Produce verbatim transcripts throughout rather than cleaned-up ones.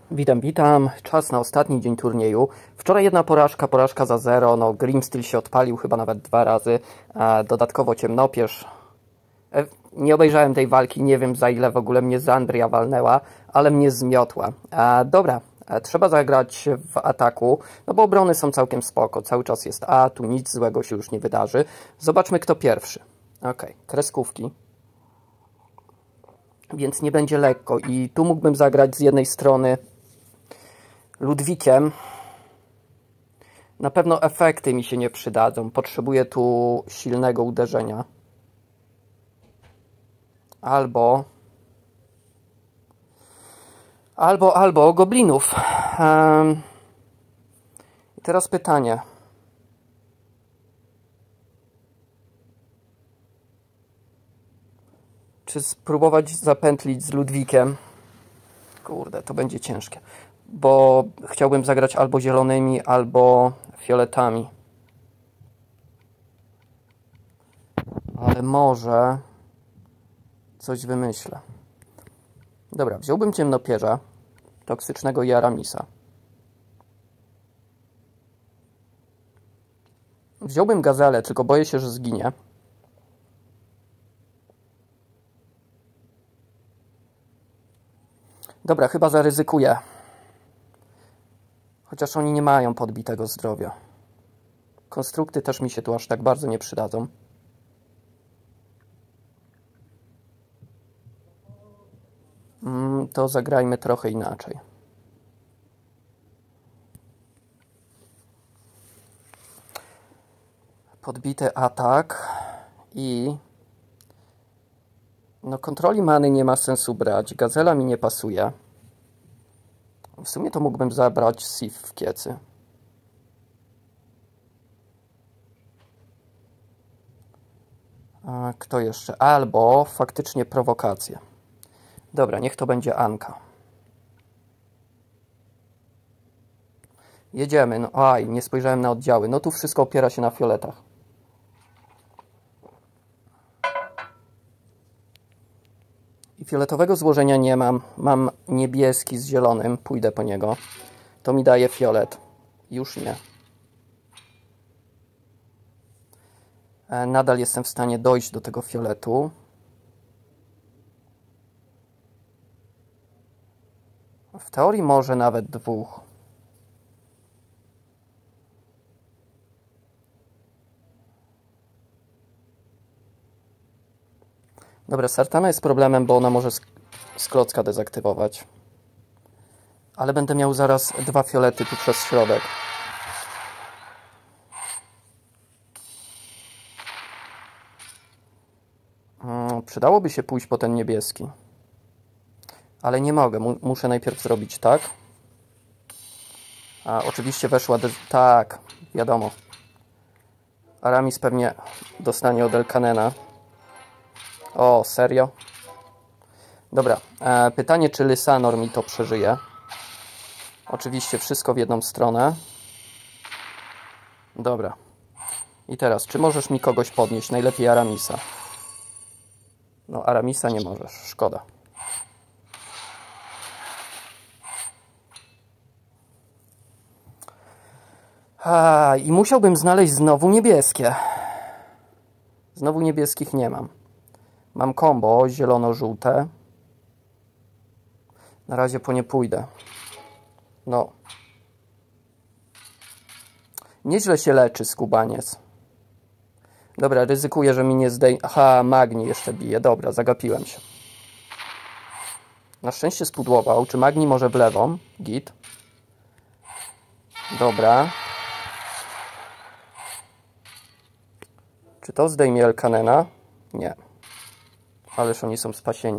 Witam, witam. Czas na ostatni dzień turnieju. Wczoraj jedna porażka, porażka za zero. No, Grimsteel się odpalił chyba nawet dwa razy. E, dodatkowo ciemnopierz. E, nie obejrzałem tej walki, nie wiem za ile w ogóle mnie Zandria walnęła, ale mnie zmiotła. E, dobra, e, trzeba zagrać w ataku, no bo obrony są całkiem spoko. Cały czas jest A, tu nic złego się już nie wydarzy. Zobaczmy, kto pierwszy. Ok, kreskówki. Więc nie będzie lekko. I tu mógłbym zagrać z jednej strony Ludwikiem. Na pewno efekty mi się nie przydadzą. Potrzebuję tu silnego uderzenia. Albo... Albo, albo goblinów. Um, I teraz pytanie. Czy spróbować zapętlić z Ludwikiem? Kurde, to będzie ciężkie. Bo chciałbym zagrać albo zielonymi, albo fioletami. Ale może coś wymyślę. Dobra, wziąłbym ciemnopierza, toksycznego i Aramisa. Wziąłbym gazelę, tylko boję się, że zginie. Dobra, chyba zaryzykuję. Chociaż oni nie mają podbitego zdrowia. Konstrukty też mi się tu aż tak bardzo nie przydadzą. Mm, to zagrajmy trochę inaczej. Podbity atak i... No kontroli many nie ma sensu brać. Gazela mi nie pasuje. W sumie to mógłbym zabrać Sif w kiecy. A kto jeszcze? Albo faktycznie prowokację. Dobra, niech to będzie Anka. Jedziemy. No, aj, nie spojrzałem na oddziały. No tu wszystko opiera się na fioletach. I fioletowego złożenia nie mam. Mam niebieski z zielonym. Pójdę po niego. To mi daje fiolet. Już nie. Nadal jestem w stanie dojść do tego fioletu. W teorii może nawet dwóch. Dobra, Sartana jest problemem, bo ona może z klocka dezaktywować. Ale będę miał zaraz dwa fiolety tu przez środek. Hmm, przydałoby się pójść po ten niebieski. Ale nie mogę. M muszę najpierw zrobić tak. A oczywiście weszła... Tak, wiadomo. Aramis pewnie dostanie od Elkanena. O, serio? Dobra, e, pytanie, czy Lysanor mi to przeżyje. Oczywiście wszystko w jedną stronę. Dobra. I teraz, czy możesz mi kogoś podnieść? Najlepiej Aramisa. No, Aramisa nie możesz. Szkoda. A, i musiałbym znaleźć znowu niebieskie. Znowu niebieskich nie mam. Mam kombo zielono-żółte. Na razie po nie pójdę. No. Nieźle się leczy skubaniec. Dobra, ryzykuję, że mi nie zdejmie... Aha, Magni jeszcze bije. Dobra, zagapiłem się. Na szczęście spudłował. Czy Magni może w lewą? Git. Dobra. Czy to zdejmie Elkanena? Nie. Ależ oni są spasieni.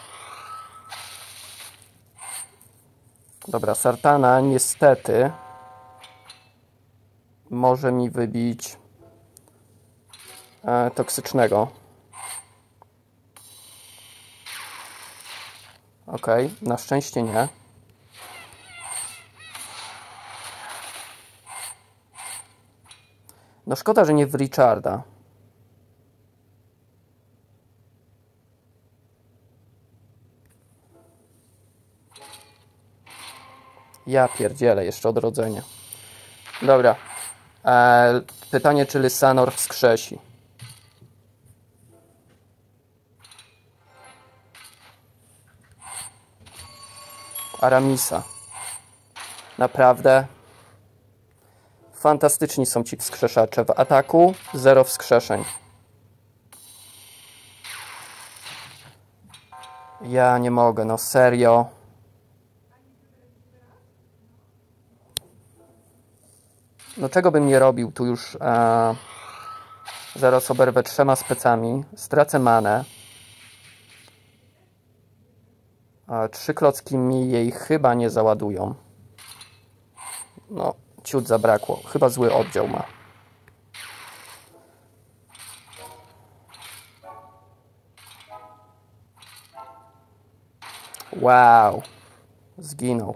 Dobra, Sartana niestety może mi wybić e, toksycznego. Ok, na szczęście nie. No szkoda, że nie w Richarda. Ja pierdzielę, jeszcze odrodzenie. Dobra. Eee, pytanie, czy Lysanor wskrzesi? Aramisa. Naprawdę. Fantastyczni są ci wskrzeszacze. W ataku zero wskrzeszeń. Ja nie mogę, no serio. No czego bym nie robił? Tu już e, zaraz oberwę trzema specami. Stracę manę. E, trzy klocki mi jej chyba nie załadują. No, ciut zabrakło. Chyba zły oddział ma. Wow. Zginął.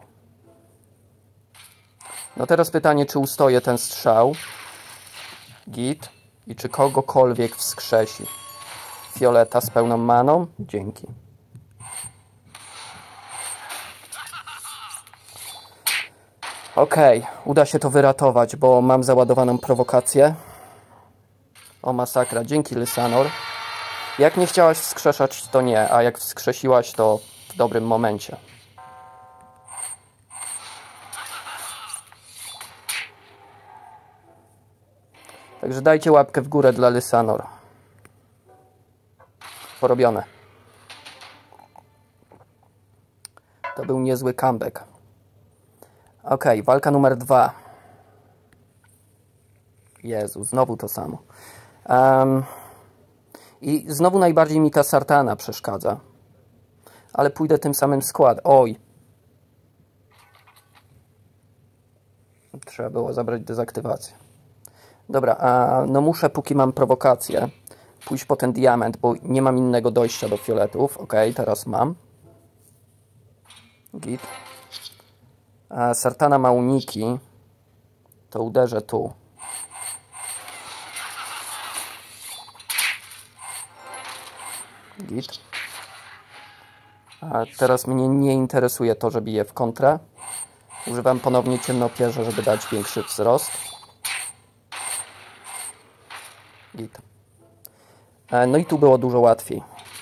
No teraz pytanie, czy ustoję ten strzał. Git. I czy kogokolwiek wskrzesi. Fioleta z pełną maną? Dzięki. Okej, okay, uda się to wyratować, bo mam załadowaną prowokację. O masakra, dzięki Lysanor. Jak nie chciałaś wskrzeszać, to nie, a jak wskrzesiłaś, to w dobrym momencie. Także dajcie łapkę w górę dla Lysanor. Porobione. To był niezły comeback. Ok, walka numer dwa. Jezu, znowu to samo. Um, I znowu najbardziej mi ta Sartana przeszkadza. Ale pójdę tym samym składem. Oj. Trzeba było zabrać dezaktywację. Dobra, a no muszę, póki mam prowokację, pójść po ten diament, bo nie mam innego dojścia do fioletów. Ok, teraz mam. Git. A Sartana ma uniki. To uderzę tu. Git. A teraz mnie nie interesuje to, że biję w kontrę. Używam ponownie ciemnopierza, żeby dać większy wzrost. Git. No i tu było dużo łatwiej.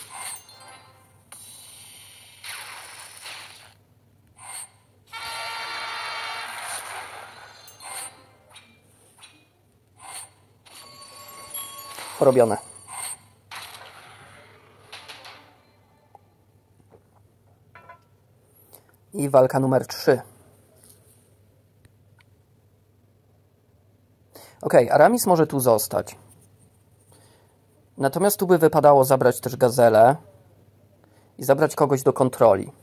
Porobione. I walka numer trzy. Ok, Aramis może tu zostać. Natomiast tu by wypadało zabrać też gazelę i zabrać kogoś do kontroli.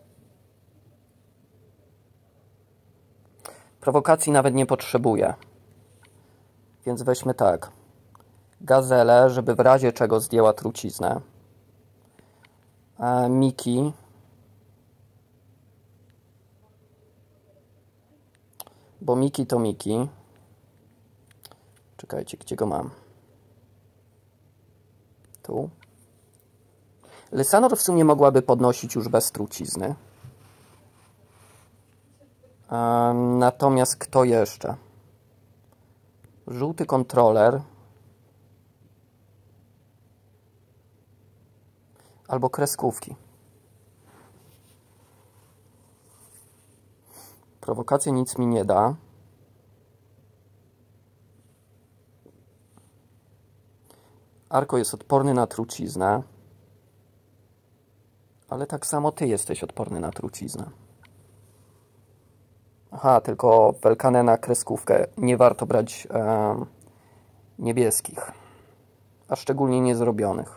Prowokacji nawet nie potrzebuję. Więc weźmy tak. Gazelę, żeby w razie czego zdjęła truciznę. E, Miki. Bo Miki to Miki. Czekajcie, gdzie go mam? Tu. Lysanor w sumie mogłaby podnosić już bez trucizny. E, natomiast kto jeszcze? Żółty kontroler. Albo kreskówki. Prowokacja nic mi nie da. Arko jest odporny na truciznę. Ale tak samo ty jesteś odporny na truciznę. Aha, tylko Welkanę na kreskówkę nie warto brać e, niebieskich. A szczególnie niezrobionych.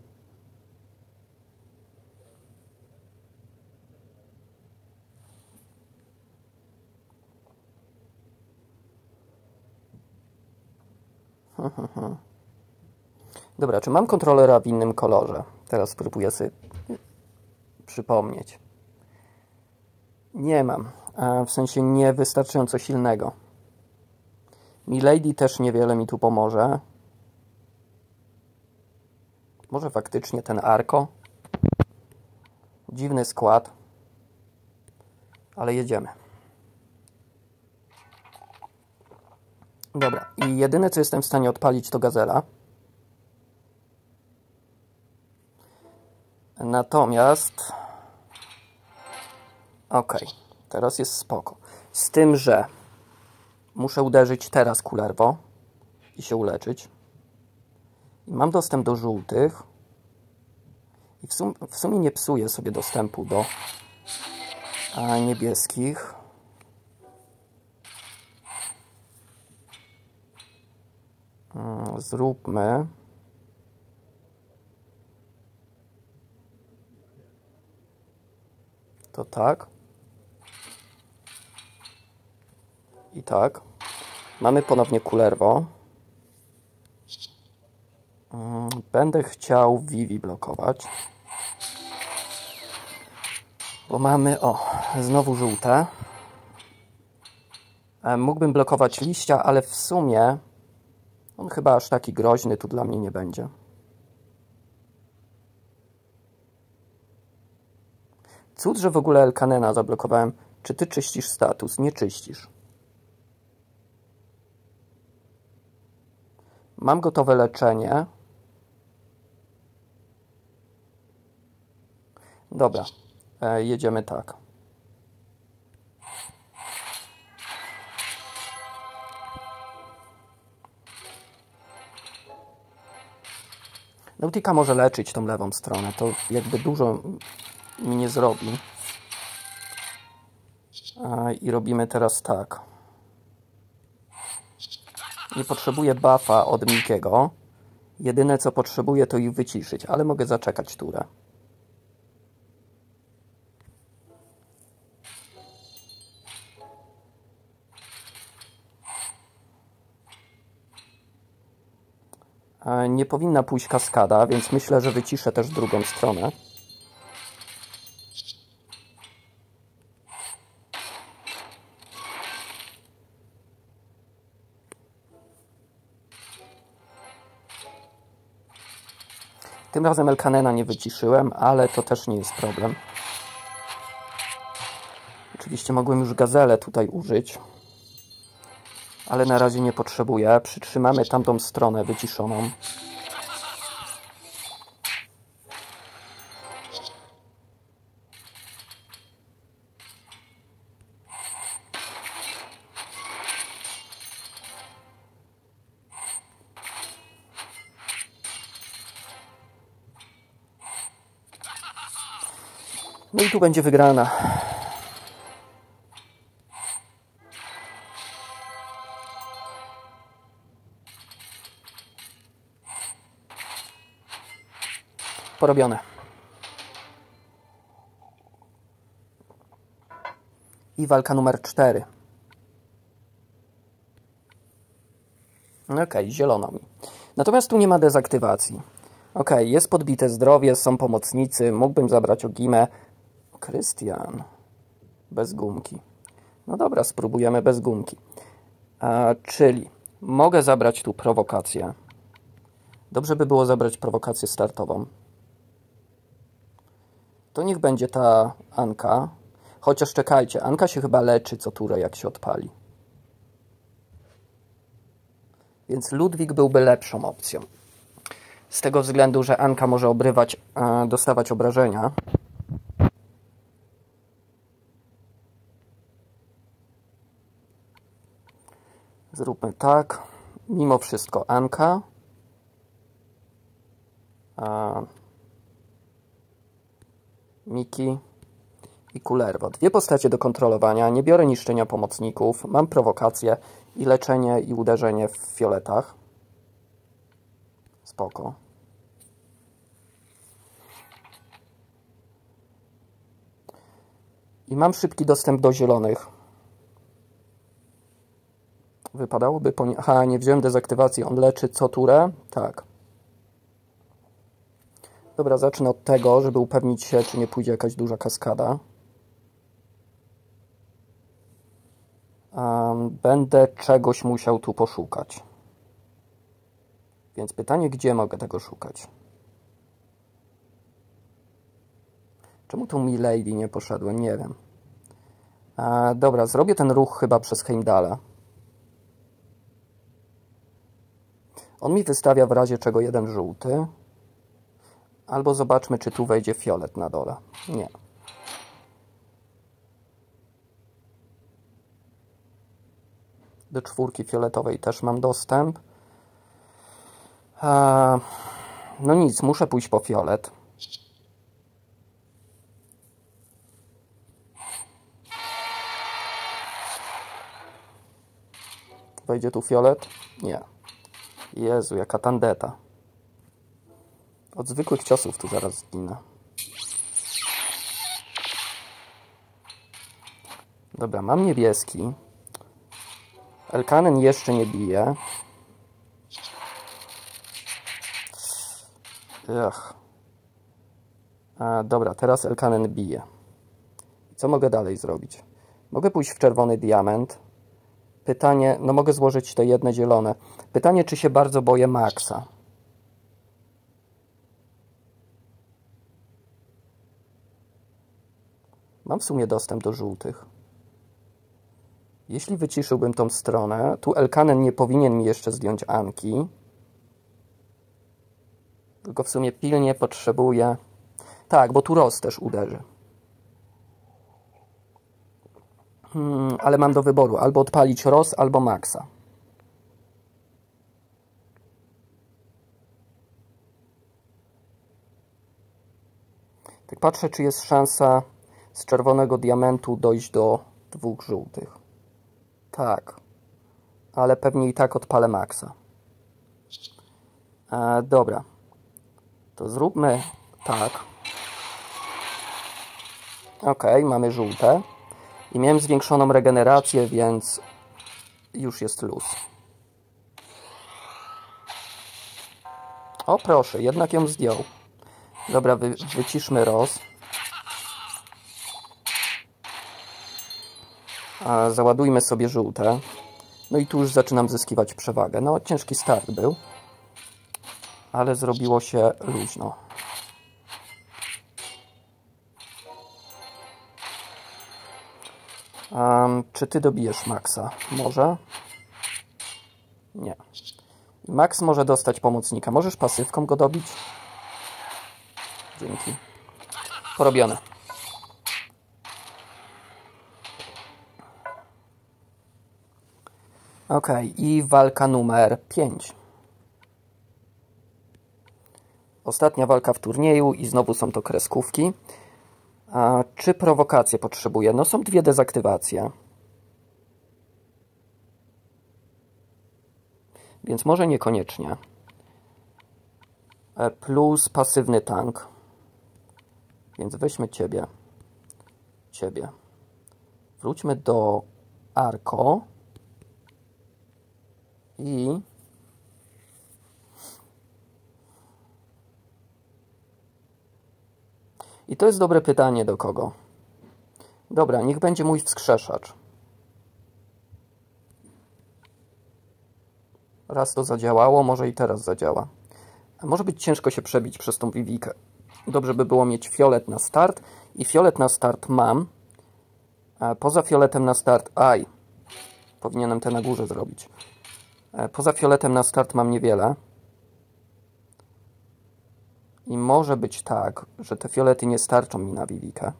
Dobra, czy mam kontrolera w innym kolorze? Teraz spróbuję sobie przypomnieć. Nie mam. W sensie niewystarczająco silnego. Milady też niewiele mi tu pomoże. Może faktycznie ten Arko? Dziwny skład. Ale jedziemy. Dobra, i jedyne co jestem w stanie odpalić to Gazela. Natomiast... Ok, teraz jest spoko. Z tym, że muszę uderzyć teraz Kullervo i się uleczyć. I mam dostęp do żółtych. I w, sum w sumie nie psuję sobie dostępu do a, niebieskich. Zróbmy to tak i tak. Mamy ponownie Kullervo. Będę chciał Vivi blokować, bo mamy, o, znowu żółte. Mógłbym blokować liścia, ale w sumie on chyba aż taki groźny tu dla mnie nie będzie. Cud, że w ogóle Elkanena zablokowałem. Czy ty czyścisz status? Nie czyścisz. Mam gotowe leczenie. Dobra, e, jedziemy tak. Nautica może leczyć tą lewą stronę, to jakby dużo mi nie zrobi. E, I robimy teraz tak. Nie potrzebuję buffa od Mikiego. Jedyne co potrzebuję to ich wyciszyć, ale mogę zaczekać turę. Nie powinna pójść kaskada, więc myślę, że wyciszę też drugą stronę. Tym razem Elkanena nie wyciszyłem, ale to też nie jest problem. Oczywiście mogłem już Gazelę tutaj użyć, ale na razie nie potrzebuję. Przytrzymamy tamtą stronę wyciszoną. No i tu będzie wygrana. Porobione. I walka numer cztery. Ok, zielono mi. Natomiast tu nie ma dezaktywacji. Ok, jest podbite zdrowie, są pomocnicy, mógłbym zabrać Ogimę. Krystian. Bez gumki. No dobra, spróbujemy bez gumki. A, czyli mogę zabrać tu prowokację. Dobrze by było zabrać prowokację startową. To niech będzie ta Anka. Chociaż czekajcie, Anka się chyba leczy co turę, jak się odpali. Więc Ludwik byłby lepszą opcją. Z tego względu, że Anka może obrywać, e, dostawać obrażenia. Zróbmy tak. Mimo wszystko Anka. E, Miki i Kullervo. Dwie postacie do kontrolowania. Nie biorę niszczenia pomocników. Mam prowokację i leczenie i uderzenie w fioletach. Spoko. I mam szybki dostęp do zielonych. Wypadałoby po nie... Aha, nie wziąłem dezaktywacji. On leczy co turę? Tak. Dobra, zacznę od tego, żeby upewnić się, czy nie pójdzie jakaś duża kaskada. Um, będę czegoś musiał tu poszukać. Więc pytanie, gdzie mogę tego szukać? Czemu tu Milady nie poszedłem? Nie wiem. E, dobra, zrobię ten ruch chyba przez Heimdalla. On mi wystawia w razie czego jeden żółty. Albo zobaczmy, czy tu wejdzie fiolet na dole. Nie. Do czwórki fioletowej też mam dostęp. Eee, no nic, muszę pójść po fiolet. Wejdzie tu fiolet? Nie. Jezu, jaka tandeta. Od zwykłych ciosów tu zaraz zginę. Dobra, mam niebieski. Elkanen jeszcze nie bije. Ech. A, dobra, teraz Elkanen bije. Co mogę dalej zrobić? Mogę pójść w czerwony diament. Pytanie, no mogę złożyć te jedne zielone. Pytanie, czy się bardzo boję Maxa. Mam w sumie dostęp do żółtych. Jeśli wyciszyłbym tą stronę, tu Elkanen nie powinien mi jeszcze zdjąć Anki. Tylko w sumie pilnie potrzebuję... Tak, bo tu Roz też uderzy. Hmm, ale mam do wyboru albo odpalić Roz, albo Maxa. Tak patrzę, czy jest szansa z czerwonego diamentu dojść do dwóch żółtych. Tak. Ale pewnie i tak odpalę Maxa. E, dobra. To zróbmy tak. Ok, mamy żółte. I miałem zwiększoną regenerację, więc już jest luz. O proszę, jednak ją zdjął. Dobra, wy, wyciszmy Roz. A załadujmy sobie żółte. No i tu już zaczynam zyskiwać przewagę. No, ciężki start był. Ale zrobiło się luźno. Um, czy ty dobijesz Maxa? Może? Nie. Max może dostać pomocnika. Możesz pasywką go dobić? Dzięki. Porobione. Ok, i walka numer pięć. Ostatnia walka w turnieju i znowu są to kreskówki. A czy prowokacje potrzebuję? No są dwie dezaktywacje. Więc może niekoniecznie. Plus pasywny tank. Więc weźmy ciebie. Ciebie. Wróćmy do Arko. I... I to jest dobre pytanie, do kogo? Dobra, niech będzie mój wskrzeszacz. Raz to zadziałało, może i teraz zadziała. A może być ciężko się przebić przez tą Vivikę. Dobrze by było mieć fiolet na start. I fiolet na start mam. A poza fioletem na start... Aj! Powinienem te na górze zrobić. A poza fioletem na start mam niewiele. I może być tak, że te fiolety nie starczą mi na Vivikę.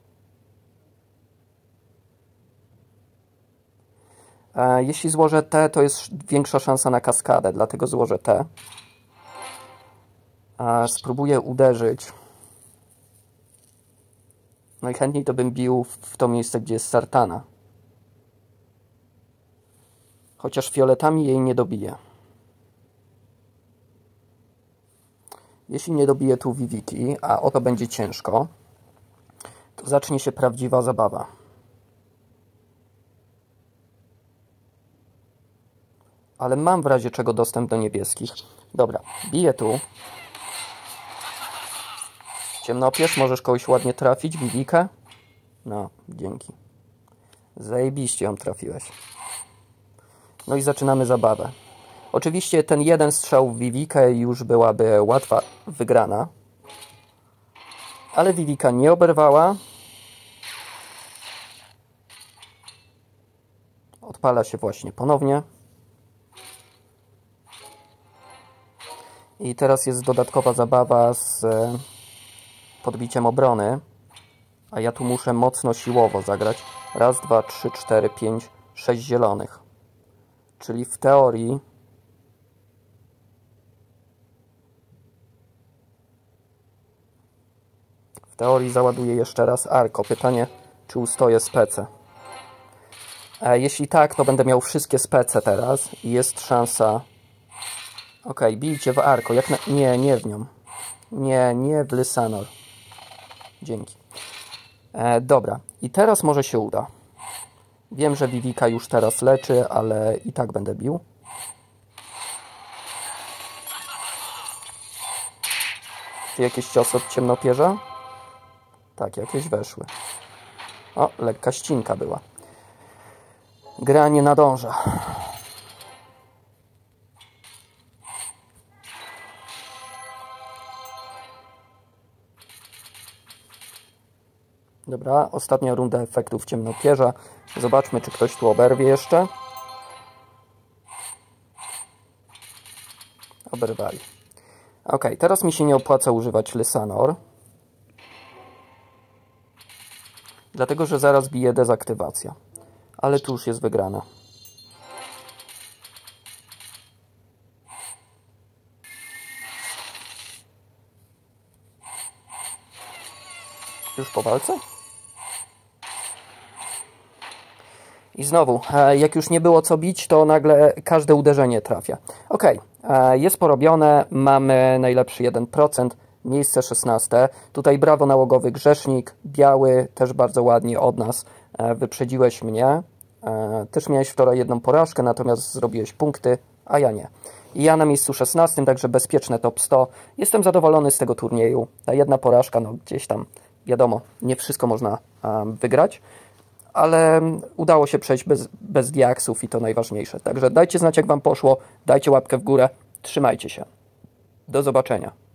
Jeśli złożę T, to jest większa szansa na kaskadę, dlatego złożę T. Spróbuję uderzyć. No i chętniej to bym bił w to miejsce, gdzie jest Sartana. Chociaż fioletami jej nie dobiję. Jeśli nie dobiję tu Viviki, a o to będzie ciężko, to zacznie się prawdziwa zabawa. Ale mam w razie czego dostęp do niebieskich. Dobra, biję tu. Ciemnopierz, możesz kogoś ładnie trafić, Vivikę? No, dzięki. Zajebiście ją trafiłeś. No i zaczynamy zabawę. Oczywiście ten jeden strzał w Vivikę już byłaby łatwa wygrana. Ale Vivika nie oberwała. Odpala się właśnie ponownie. I teraz jest dodatkowa zabawa z podbiciem obrony. A ja tu muszę mocno siłowo zagrać. Raz, dwa, trzy, cztery, pięć, sześć zielonych. Czyli w teorii... W teorii załaduję jeszcze raz Arko. Pytanie, czy ustoję spece. A jeśli tak, to będę miał wszystkie spece teraz. I jest szansa... Ok, bijcie w Arko. Jak na... Nie, nie w nią. Nie, nie w Lysanor. Dzięki. E, dobra, i teraz może się uda. Wiem, że Vivika już teraz leczy, ale i tak będę bił. Czy jakieś ciosy od ciemnopierza? Tak, jakieś weszły. O, lekka ścinka była. Gra nie nadąża. Dobra, ostatnia runda efektów ciemnopierza. Zobaczmy, czy ktoś tu oberwie jeszcze. Oberwali. Ok, teraz mi się nie opłaca używać Lysanor. Dlatego, że zaraz bije dezaktywacja. Ale tu już jest wygrana. Już po walce? I znowu, jak już nie było co bić, to nagle każde uderzenie trafia. Ok, jest porobione, mamy najlepszy jeden procent, miejsce szesnaste. Tutaj brawo nałogowy grzesznik, biały, też bardzo ładnie od nas. Wyprzedziłeś mnie. Też miałeś wczoraj jedną porażkę, natomiast zrobiłeś punkty, a ja nie. I ja na miejscu szesnastym, także bezpieczne top sto. Jestem zadowolony z tego turnieju. Ta jedna porażka, no gdzieś tam, wiadomo, nie wszystko można wygrać. Ale udało się przejść bez, bez diaksów i to najważniejsze. Także dajcie znać, jak wam poszło, dajcie łapkę w górę, trzymajcie się. Do zobaczenia.